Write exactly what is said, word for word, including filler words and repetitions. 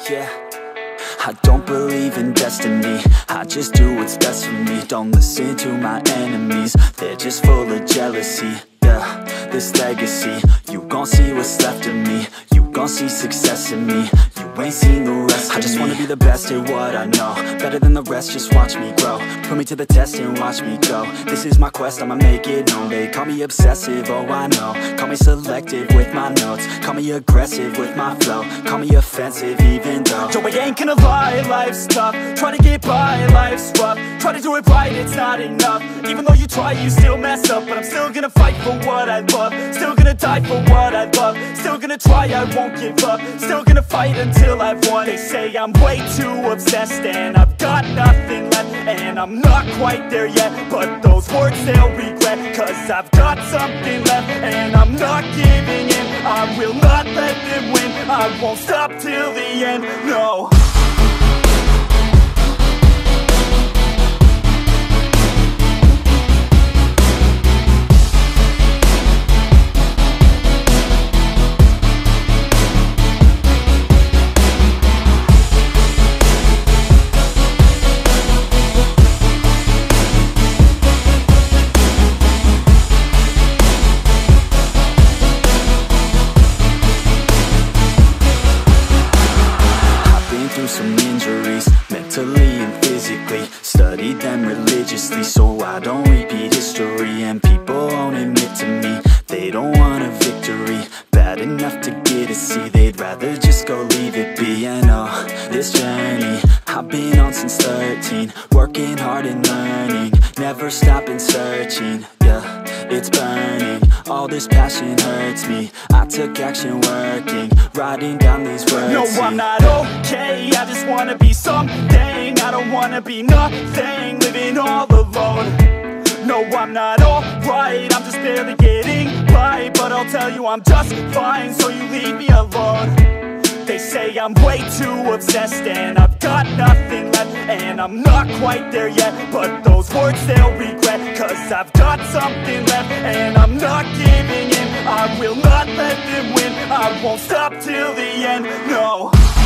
yeah. I don't believe in destiny, I just do what's best for me. Don't listen to my enemies, they're just full of jealousy. Yeah, this legacy, you gon' see what's left of me. You gon' see success in me, you ain't seen the rest of me. I just wanna be the best at what I know, better than the rest, just watch me grow. Put me to the test and watch me go. This is my quest, I'ma make it known. They call me obsessive, oh I know. Call me selective with my notes, call me aggressive with my flow. Call me offensive even though Yo, I ain't gonna lie, life's tough. Try to get by, life's rough. Try to do it right, it's not enough. Even though you try, you still mess up. But I'm still gonna fight for what I love, still gonna die for what I love, still gonna try, I won't give up, still gonna fight until I've won. They say I'm way too obsessed and I've got nothing left, and I'm not quite there yet, but those words they'll regret, cause I've got something left and I'm not giving in. I will not let them win, I won't stop till the end, no. Some injuries, mentally and physically. Studied them religiously so I don't repeat history. And people won't admit to me they don't want a victory bad enough to get a C. They'd rather just go leave it be. And oh, this journey I've been on since thirteen, working hard and learning, never stopping searching. Yeah, it's burning, all this passion hurts me. I took action working, writing down these words. No, I'm not okay, I just wanna be something. I don't wanna be nothing, living all alone. No, I'm not alright, I'm just barely getting by. But I'll tell you I'm just fine, so you leave me alone. They say I'm way too obsessed and I've got nothing left, and I'm not quite there yet, but those words they'll regret, cause I've got something left and I'm not giving in. I will not let them win, I won't stop till the end, no.